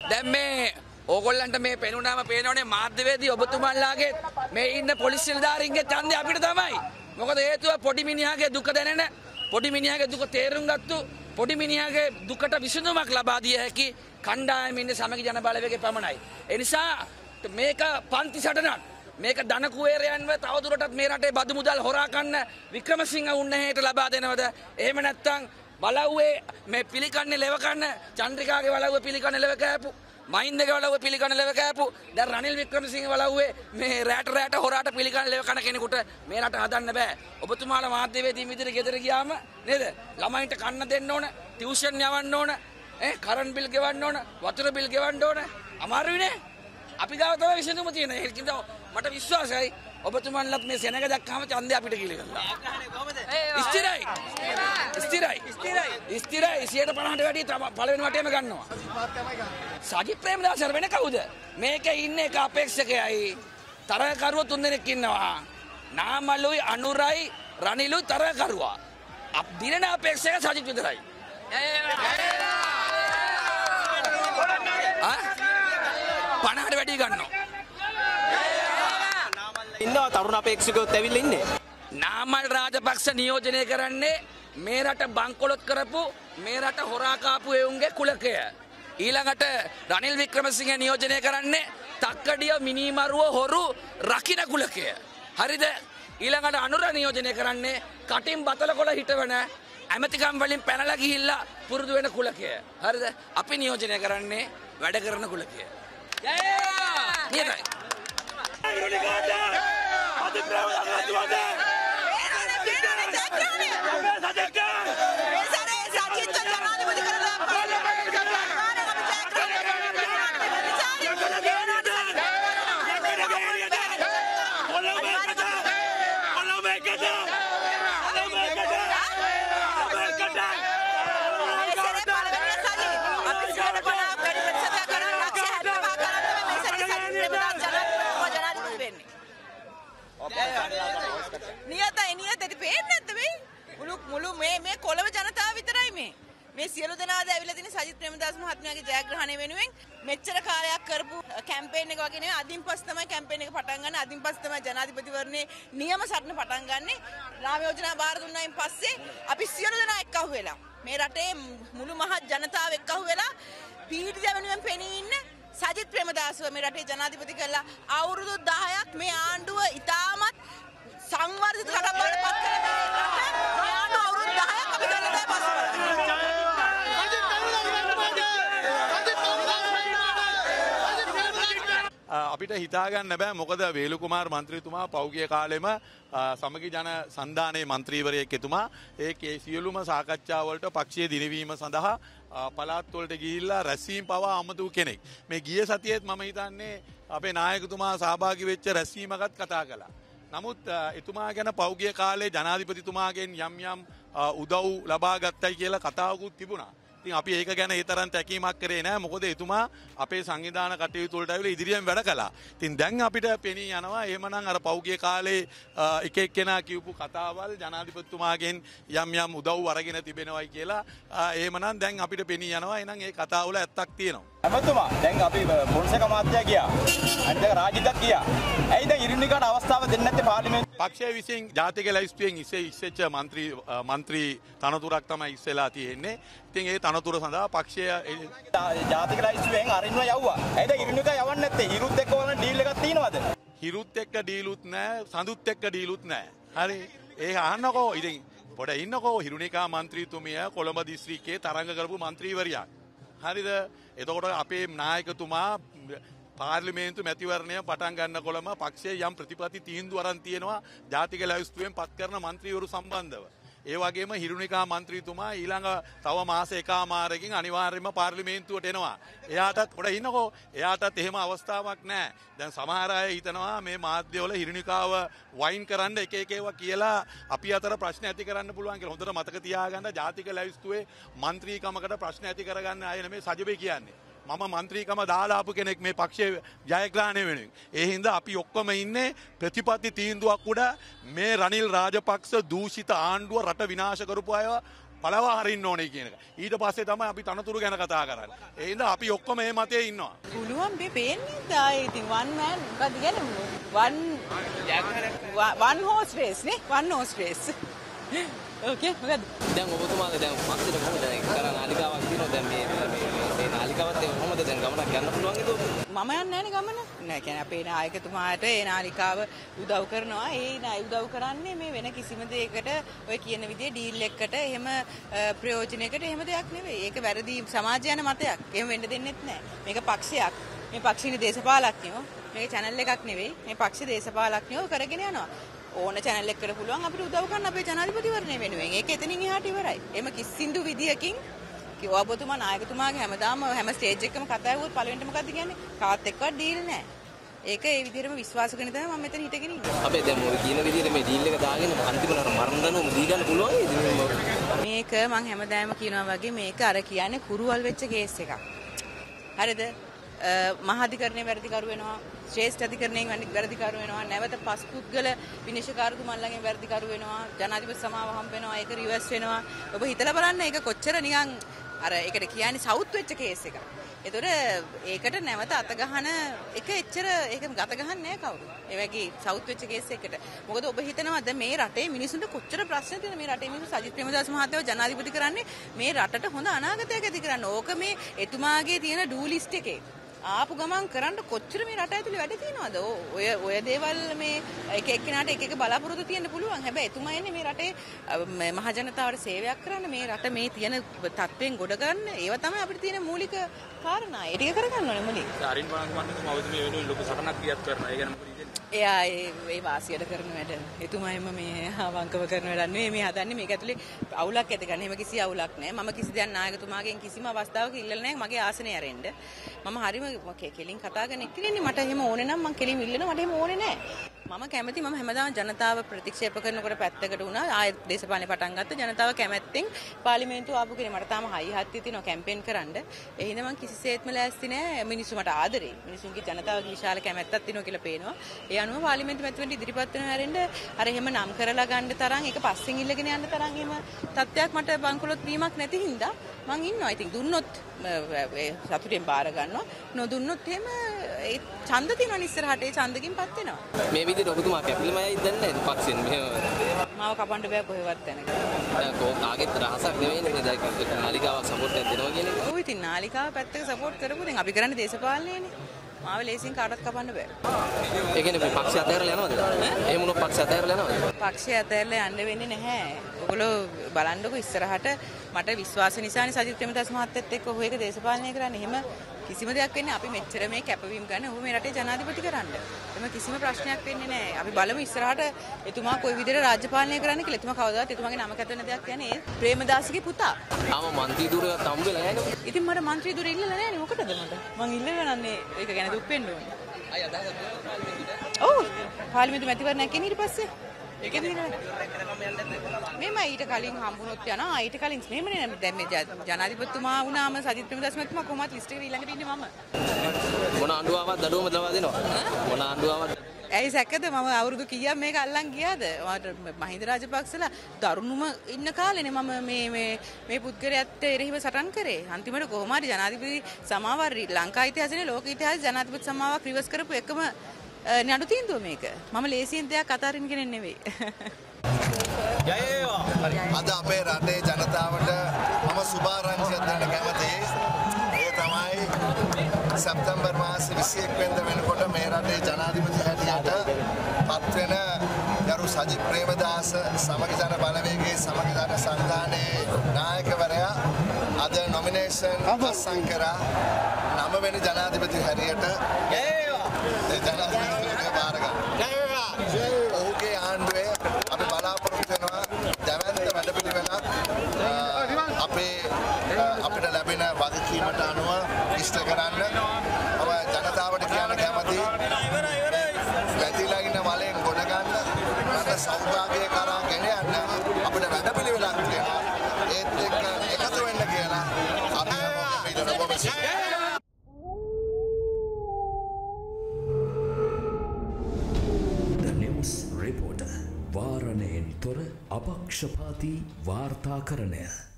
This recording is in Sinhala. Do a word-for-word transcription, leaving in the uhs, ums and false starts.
දැන් මේ ඕගොල්ලන්ට මේ පෙනුනාම පේනවනේ මාධ්‍යවේදී ඔබතුමන්ලාගේ මේ ඉන්න පොලිස් නිලධාරීන්ගේ ඡන්දය අපිට තමයි. මොකද හේතුව පොඩි මිනිහාගේ දුක දැනෙන, පොඩි මිනිහාගේ දුක තේරුම් ගත්තු, පොඩි මිනිහාගේ දුකට විසඳුමක් ලබා දිය හැකි කණ්ඩායම ඉන්නේ සමගි ජන බලවේගයේ පමණයි. ඒ නිසා මේක පන්ති සටනක්. මේක ධන කුවේරයන්ව තවදුරටත් මේ රටේ බදු මුදල් හොරා කන්න වික්‍රමසිංහ උන්නහේට ලබා දෙනවද? එහෙම නැත්නම් බලව්වේ මේ පිළිකන්නේ ලෙව කන්න චන්ද්‍රිකාගේ බලව්වේ පිළිකන්නේ ලෙව කෑපු මහින්දගේ බලව්වේ පිළිකන්නේ ලෙව කෑපු දැන් රනිල් වික්‍රමසිංහ බලව්වේ මේ රැට රැට හොරාට පිළිකන්නේ ලෙව කන කෙනෙකුට මේ රට හදන්න බෑ. ඔබතුමාලා මාධ්‍යවේදී විදිහට ගෙදර ගියාම නේද? ළමයින්ට කන්න දෙන්න ඕන, ටියුෂන් යවන්න ඕන, ඈ කරන්ට් බිල් ගෙවන්න ඕන, වතුර බිල් ගෙවන්න ඕන. අමාරුයි නේ? අපි ගාව තමයි විසඳුම තියෙන. ඒකින්ද මට විශ්වාසයි ඔබතුමන්ලත් මේ සෙනග දැක්කම ඡන්දය අපිට කිලිගන්නවා. ස්ථිරයි. ස්ථිරයි. ස්ථිරයි. ස්ථිරයි. සියයට පනහට වැඩි පළවෙනි වටේම ගන්නවා. සජිත් ප්‍රේමදාස වෙන කවුද? මේකේ ඉන්නේ එක අපේක්ෂකයයි. තරගකරුවෝ තුන්දෙනෙක් ඉන්නවා. නාමලුයි අනුරයි රනිලුයි තරගකරුවා. අප දිනන අපේක්ෂක සජිත් විතරයි. ආ පනහට වැඩි ගන්නවා. ඉන්නවා තරුණ අපේක්ෂකයොත් ඇවිල්ලා ඉන්නේ. නාමල් රාජපක්ෂ නියෝජනය කරන්නේ මේ රට බංකොලොත් කරපු මේ රට හොරා කාපු එවුන්ගේ කුලකය. ඊළඟට රනිල් වික්‍රමසිංහ නියෝජනය කරන්නේ තක්කඩිය මිනිමරුව හොරු රකින්න කුලකය. හරිද? ඊළඟට අනුර නියෝජනය කරන්නේ කටින් බතල කොළ හිටවන ඇමතිකම් වලින් පැනලා ගිහිල්ලා පුරුදු වෙන කුලකය. හරිද? අපි නියෝජනය කරන්නේ වැඩ කරන කුලකය. නියතයි. නියතයි නියතයි පේන්නේ නැද්ද මේ මුළු මුළු මේ මේ කොළඹ ජනතාව විතරයි මේ මේ සියලු දෙනාද ඇවිල්ලා තියෙන සජිත් ප්‍රේමදාස මහත්මයාගේ ජයග්‍රහණය වෙනුවෙන් මෙච්චර කාලයක් කරපු කැම්පේන් එක වගේ නෙවෙයි අදින් පස්සේ තමයි කැම්පේන් එක පටන් ගන්න අදින් පස්සේ තමයි ජනාධිපතිවරණේ නියම සටන පටන් ගන්නෙ නාම යෝජනා බාර දුන්නායින් පස්සේ අපි සියලු දෙනා එක්කහුව වෙලා මේ රටේ මුළු මහත් ජනතාව එක්කහුව වෙලා පීඩිත වෙනුවෙන් පෙනී ඉන්න සජිත් ප්‍රේමදාසව මේ රටේ ජනාධිපති කළා අවුරුදු දහයක් මේ ආණ්ඩුව ඉතාමත් සංවර්ධිත රටක් බවට පත් කරලා මේ ආණ්ඩුව අවුරුදු දහයක් අපි කරලා දැන් පස්සේ අපිට හිතා ගන්න බෑ මොකද වේලු කුමාර මන්ත්‍රීතුමා පෞගිය කාලෙම සමගි ජන සන්ධානයේ මන්ත්‍රීවරයෙක් එතුමා ඒ සියලුම සාකච්ඡා වලට පක්ෂයේ දිනවීම සඳහා පළාත් වලට ගිහිල්ලා රැස්වීම පවා අමතු කෙනෙක්. මේ ගිය සතියේත් මම හිතන්නේ අපේ නායකතුමා සහභාගී වෙච්ච රැස්වීමකත් කතා කළා. නමුත් එතුමා ගැන පෞගිය කාලේ ජනාධිපතිතුමාගෙන් යම් යම් උදව් ලබා ගත්තයි කියලා කතාවකුත් තිබුණා. ඉතින් අපි ඒක ගැන ඒ තරම් තැකීමක් කරේ නැහැ. මොකද එතුමා අපේ සංවිධාන කටයුතු වලට ඇවිල්ලා ඉදිරියෙන් වැඩ කළා. ඉතින් දැන් අපිට පෙනී යනවා එහෙමනම් අර පෞගිය කාලේ එක එක්කෙනා කියපු කතාවල් ජනාධිපතිතුමාගෙන් යම් යම් උදව් අරගෙන තිබෙනවයි කියලා එහෙමනම් දැන් අපිට පෙනී යනවා. එහෙනම් ඒ කතාවල ඇත්තක් තියෙනවා. එමතුමා දැන් අපි පොන්සේක මාත්‍යා ගියා. අනිත් රාජිතත් ගියා. ඇයි දැන් ඉරිනිකාට අවස්ථාව දෙන්නේ නැත්තේ පාර්ලිමේන්තුවේ? පක්ෂයේ විසින් ජාතික ලැයිස්තුවෙන් ඉස්සේ ඉස්සෙච්ච മന്ത്രി മന്ത്രി තනතුරක් තමයි ඉස්සෙලා තියෙන්නේ. ඉතින් ඒ තනතුර සඳහා පක්ෂය ජාතික ලැයිස්තුවෙන් අරින්ව යවුවා. ඇයි දැන් ඉරිනිකා යවන්නේ නැත්තේ? හිරුත් එක්ක වුණ ඩීල් එකක් තියෙනවද? හිරුත් එක්ක ඩීලුත් නැහැ, සඳුත් එක්ක ඩීලුත් නැහැ. හරි. ඒක අහන්නකෝ. ඉතින් පොඩ ඉන්නකෝ හිරුනිකා මන්ත්‍රීතුමිය කොළඹ දිස්ත්‍රික්කයේ තරඟ කරපු മന്ത്രിවරියක්. හරිද? එතකොට අපේ නායකතුමා පාර්ලිමේන්තු මැතිවරණය පටන් ගන්නකොළම පක්ෂයේ යම් ප්‍රතිපත්ති තීන්දුව අරන් තියෙනවා ජාතික ලැයිස්තුවෙන් පත් කරන മന്ത്രിවරු සම්බන්ධව. ඒ වගේම හිරුනිකා මන්ත්‍රීතුමා ඊළඟ තව මාස එකමාරකින් අනිවාර්යයෙන්ම පාර්ලිමේන්තුවට එනවා. එයාටත් පොඩ ඉන්නකෝ. එයාටත් එහෙම අවස්ථාවක් නැහැ. දැන් සමහර අය හිතනවා මේ මාධ්‍යවල හිරුනිකාව වයින් කරන්න එක එක ඒවා කියලා අපි අතර ප්‍රශ්න ඇති කරන්න පුළුවන් කියලා. හොඳට මතක තියාගන්න ජාතික ලැයිස්තුවේ മന്ത്രിකමකට ප්‍රශ්න ඇති කරගන්න අය නෙමෙයි සජිබේ කියන්නේ. මම මන්ත්‍රීකම දාලා ආපු කෙනෙක් මේ පක්ෂයේ ජයග්‍රහණය වෙනුවෙන්. ඒ හින්දා අපි ඔක්කොම ඉන්නේ ප්‍රතිපත්ති තීන්දුවක් උඩ මේ රනිල් රාජපක්ෂ දූෂිත ආණ්ඩුව රට විනාශ කරපු අයව පළවා හරින්න ඕනේ කියන එක. ඊට පස්සේ තමයි අපි තනතුරු ගැන කතා කරන්නේ. ඒ හින්දා අපි ඔක්කොම මේ මතයේ ඉන්නවා. පුළුවන් මේ පේන්නේ තායි ඉතින් one man මොකද කියන්නේ one one horse race නේ one horse race. ඕකේ මොකද දැන් ඔබතුමාගේ දැන් මන්දිර කොහොමද දැන් කරා නාලිකාවක් තියෙනවා දැන් මේ මේ නාලිකාවත් ඒ කොහොමද දැන් ගමනක් යන්න පුළුවන් ඒක මම යන්නේ නැහැ නේ ගමන නෑ කියන්නේ අපේ නායකතුමාට ඒ නාලිකාව උදව් කරනවා ඒ නාය උදව් කරන්නේ මේ වෙන කිසිම දෙයකට ඔය කියන විදිහේ ඩීල් එකකට එහෙම ප්‍රයෝජනයකට එහෙම දෙයක් නෙවෙයි ඒක වැරදි සමාජ යන මතයක් එහෙම වෙන්න දෙන්නෙත් නෑ මේක පක්ෂයක් මේ පක්ෂිනේ දේශපාලඥයෝ මේක channel එකක් නෙවෙයි මේ පක්ෂ දේශපාලඥයෝ කරගෙන යනවා ඕන channel එකකට පුළුවන් අපිට උදව් කරන්න අපේ ජනාධිපතිවරණය වෙනුවෙන්. ඒක එතනින් එහාට ඉවරයි. එම කිසිඳු විදියකින් කිව්වා ඔබතුමා නායකතුමාගේ හැමදාම හැම ස්ටේජ් එකකම කතා කරුවොත් පළවෙනිට මොකද්ද කියන්නේ? කාත් එක්කවත් ඩීල් නැහැ. ඒක ඒ විදිහටම විශ්වාස කරගෙන තමයි මම මෙතන හිටගෙන ඉන්නේ. අපේ දැන් මොකද කියන විදිහට මේ ඩීල් එක දාගෙන අන්තිමට මරණ දනුවම දී ගන්න පුළුවන් මේක මම හැමදාම කියනවා වගේ මේක අර කියන්නේ කුරුවල් වෙච්ච කේස් එකක්. හරිද? මහාධිකරණයේ වැඩිකරු වෙනවා ශ්‍රේෂ්ඨ අධිකරණයෙන් වැඩිකරු වෙනවා නැවත පස් පුද්ගල විනිශ්චයකාරතුමන්ලගෙන් වැඩිකරු වෙනවා ජනාධිපති සමාව හම්බ වෙනවා ඒක රිවර්ස් වෙනවා ඔබ හිතලා බලන්න ඒක කොච්චර නිකන් අර ඒකට කියන්නේ සවුත් වෙච්ච කේස් එකක්. ඒතොර ඒකට නැවත අත ගහන එක එච්චර ඒක ගත ගහන්නේ නැහැ කවුරු. ඒ වගේ සවුත් වෙච්ච කේස් එකකට. මොකද ඔබ හිතනවාද මේ රටේ මිනිසුන්ට කොච්චර ප්‍රශ්න තියෙනවද මේ රටේ මිනිස්සු සජිත් ප්‍රේමදාස මහත්තයව ජනාධිපති කරන්නේ මේ රටට හොඳ අනාගතයක් ඇති කරන්න. ඕක මේ එතුමාගේ තියෙන ඩූ ලිස්ට් එකේ ආපු ගමන් කරන්න කොච්චර මේ රට ඇතුලේ වැඩ තියෙනවද? ඔය ඔය දේවල් මේ එක එක්කෙනාට එක එක බලාපොරොත්තු තියෙන්න පුළුවන්. හැබැයි එතුමා එන්නේ මේ රටේ මහ ජනතාවට සේවයක් කරන්න, මේ රට මේ තියෙන තත්ත්වෙන් ගොඩ ගන්න. ඒව තමයි අපිට තියෙන මූලික කාරණා. ඒ ටික කරගන්න ඕනේ මුලින්. අරින් බලන්න මම මේ වෙනුවෙන් ලොකු සටනක් ගියත් කරනවා. ඒ ගැන මොකද කියන්නේ? එයා ඒ වාසියට කරන වැඩ. එතුමායිම මේ අවංකව කරන වැඩක් නෙවෙයි මේ හදන්නේ. මේක ඇතුලේ අවුලක් ඇති ගන්න. එහෙම කිසි අවුලක් නැහැ. මම කිසි දෙයක් නායකතුමාගෙන් කිසිම අවස්ථාවක ඉල්ලලා නැහැ මගේ ආසනය ඇරෙන්න. මම හරිම කෙලින් කතා කරන එක්කනේ මට එහෙම ඕනේ නම් මම කෙලින් ඉල්ලනවා මට එහෙම ඕනේ නැහැ. මම කැමති මම හැමදාම ජනතාව ප්‍රතික්ෂේප කරනකොට පැත්තකට වුණා. ආයෙ දේශපාලනේ පටන් ගත්ත ජනතාව කැමැත්තෙන් පාර්ලිමේන්තුව ආපු කෙනෙක් මට තාම හයි හත්තිය තියෙනවා කැම්පේන් කරන්න. ඒ හින්දා මම කිසිසේත්ම ලෑස්ති නැහැ. මිනිස්සු මට ආදරේ. මිනිසුන්ගේ ජනතාවගේ විශාල කැමැත්තක් තියෙනවා කියලා පේනවා. ඒ අනුව පාර්ලිමේන්තු මැතිවරණයට ඉදිරිපත් වෙන හැරෙන්න අර එහෙම නම් කරලා ගන්න තරම් ඒක පස්සෙන් ඉල්ලගෙන යන්න තරම් එහෙම තත්ත්වයක් මට බංකොලොත් වීමක් නැති හින්දා මං ඉන්නවා. ඉතින් දුන්නොත් සතුටෙන් බාර ගන්නවා. නොදුන්නොත් එහෙම ඒ ඡන්ද තියෙනවා ඉස්සරහට ඒ ඡන්දකින්පත් වෙනවා. මේ විදිහට ඔබතුමා කැපිලිමයි දන්නේ නැහැ පක්ෂෙන් මෙහෙම. මාව කපන්න බෑ කොහෙවත් තැනක. දැන් කෝ කාගෙත් රහසක් නෙවෙයිනේ මේ දැන් නාලිකාවක් සපෝට් එකක් දෙනවා කියන එක. ඔව් ඉතින් නාලිකාව පැත්තක සපෝට් කරපු දැන් අපි කරන්නේ දේශපාලනයනේ. මාව ලේසියෙන් කාටවත් කපන්න බෑ. ඒ කියන්නේ මේ පක්ෂය අතහැරලා යනවද? එහෙම උනොත් පක්ෂය අතහැරලා යනවද? පක්ෂය අතහැරලා යන්න වෙන්නේ නැහැ. ඔයගොල්ලෝ බලන්නකෝ ඉස්සරහට මට විශ්වාස නිසානේ සජිත් ප්‍රේමදාස මහත්තයත් එක්ක ඔහු එක දේශපාලනය කරන්නේ. එහෙම කිසිම දෙයක් වෙන්නේ අපි මෙච්චර මේ කැපවීම ගන්න ඔහු මේ රටේ ජනාධිපති කරන්න. එහෙම කිසිම ප්‍රශ්නයක් වෙන්නේ නැහැ. අපි බලමු ඉස්සරහට එතුමා කොයි විදිහට රාජ්‍ය පාලනය කරන්න කියලා. එතුමා කවදාවත් එතුමාගේ නම කැත වෙන දෙයක් කියන්නේ ඒ ප්‍රේමදාසගේ පුතා. ආම മന്ത്രി දුරවත් හම්බ වෙලා නැහැ නේද? ඉතින් මට മന്ത്രി දුර ඉල්ලලා නැහැ නේ මොකටද මට? මං ඉල්ලගෙන යන්නේ ඒක ගැන දුක් වෙන්න ඕනේ. අය අදහස් ඔව් පාර්ලිමේන්තු මැතිවරණයක් එන්නේ ඊට පස්සේ. ඒකේ දිනවල මෙම ඊට කලින් හම්බුනොත් යනවා ඊට කලින් මෙහෙමනේ දැන් මේ ජනාධිපතිතුමා වුණාම සජිත් ප්‍රේමදාස මහත්මයා කොහොමද ලිස්ට් එකේ ඊළඟට ඉන්නේ මම මොන ආණ්ඩුවාවක් දඩුවම දවා දෙනවා මොන ආණ්ඩුවාවක් ඇයි සැකද මම අවුරුදු කීයක් මේක අල්ලන් ගියාද මට මහින්ද රාජපක්ෂලා දරුණුම ඉන්න කාලේනේ මම මේ මේ මේ පුද්ගලයාට එරෙහිව සටන් කරේ අන්තිමට කොහොම හරි ජනාධිපති සමාවක් ලංකා ඉතිහාසයේ ලෝක ඉතිහාසයේ ජනාධිපති සමාවක් රිවර්ස් කරපු එකම නඩු තීන්දුව මේක මම ලේසියෙන් දෙයක් අතාරින්න කෙනෙක් නෙවෙයි අද අපේ රටේ ජනතාවට මම සුභාරංචියක් දෙන්න කැමතියි. ඒ තමයි සැප්තැම්බර් මාසේ විසි එක් වෙනිදා වෙනකොට මේ රටේ ජනාධිපති හැටියට පත් වෙන ගරු සජිත් ප්‍රේමදාස සමගි ජන බලවේගයේ සමගි ජන සංධානයේ නායකවරයා අද නොමිනේෂන් අත්සන් කරා නව වෙනි ජනාධිපති හැටියට ඒ ජනාධිපතිතුමා බාර ගන්න. ඔහුගේ ආණ්ඩුවේ අපි බලාපොරොත්තු වෙනවා දැවැන්ත වැඩපිළිවෙලක් අපේ අපිට ලැබෙන වගකීමට අනුව ඉෂ්ට කරන්න අප ජනතාවට කියන්න කැමති වැතිලා ඉන්න වලෙන් ගොඩ ගන්න රට සෞභාග්‍ය කරා ගෙන යන්න අපිට වැඩපිළිවෙලක් තියෙනවා ඒත් එක්ක එකතු වෙන්න කියලා අපි මේ The News Reporter වාරණයෙන් තොර අපක්ෂපාතී වාර්තාකරණය